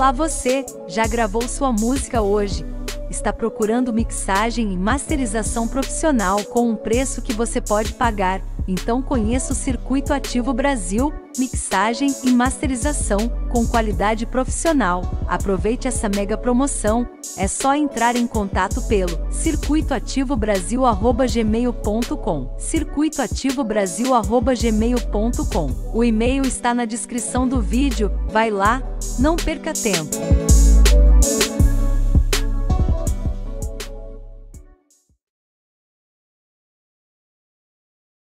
Olá você, já gravou sua música hoje? Está procurando mixagem e masterização profissional com um preço que você pode pagar? Então conheça o Circuito Ativo Brasil, mixagem e masterização com qualidade profissional. Aproveite essa mega promoção. É só entrar em contato pelo circuitoativobrasil@gmail.com. circuitoativobrasil@gmail.com. O e-mail está na descrição do vídeo. Vai lá, não perca tempo.